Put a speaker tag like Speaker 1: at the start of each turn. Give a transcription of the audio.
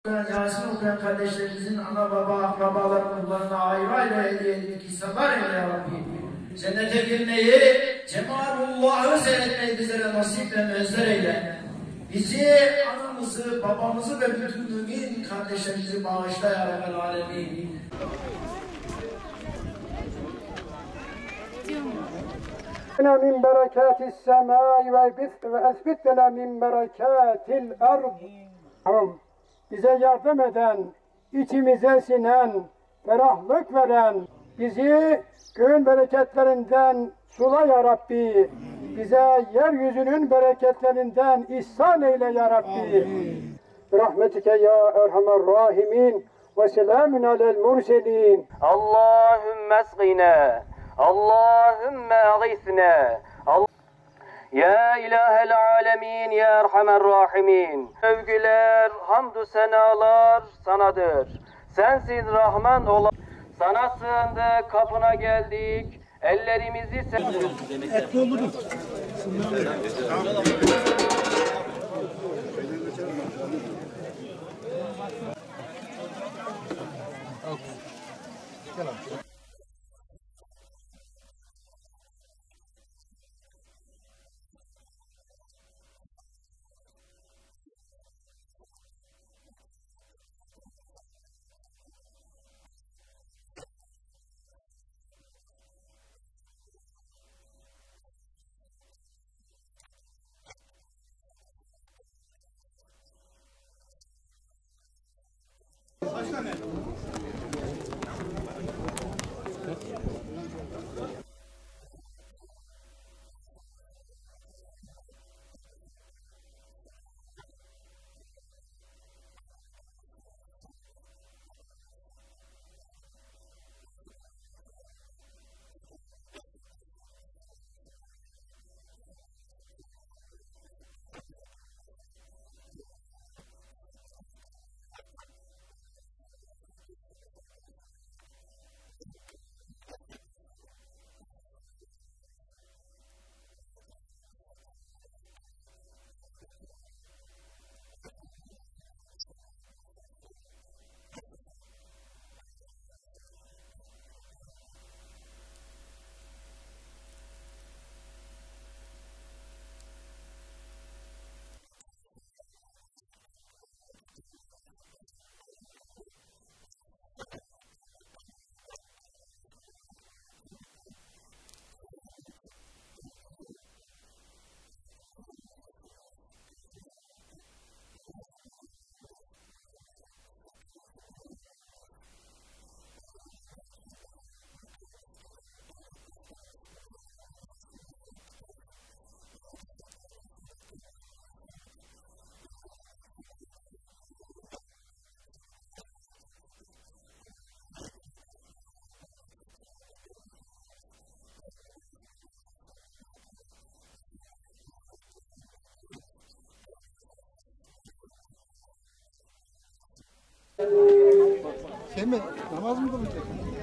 Speaker 1: Yasin okuyan kardeşlerimizin ana baba, akrabalar, kullarına ayrı ayrı hediye edip ihsanlar eyle ya Rabbi. Cennete girmeyi, Cemalullah'ı seyretmeyi bizlere nasip ve müezzer eyle. Bizi, anamızı, babamızı ve bütün mümin kardeşlerimizi bağışla ya Rabbel Alemin.
Speaker 2: min berekatis semai ve esbitna min berekatil ard. Bize yardım eden, içimize sinen, ferahlık veren, bizi göğün bereketlerinden sula ya Rabbi. Bize yeryüzünün bereketlerinden ihsan eyle ya Rabbi. Rahmetike ya erhamer rahimin ve selamun alel murselin.
Speaker 3: Allahümme esqina, Allahümme agisna. Ya ilahel alemin, ya erhamer rahimin. Övgüler, hamdü senalar sanadır. Sensiz Rahman olan. Sana sığındık, kapına geldik. Ellerimizi sen... Et doldurun.
Speaker 4: Şey mi? Namaz mı kılacak?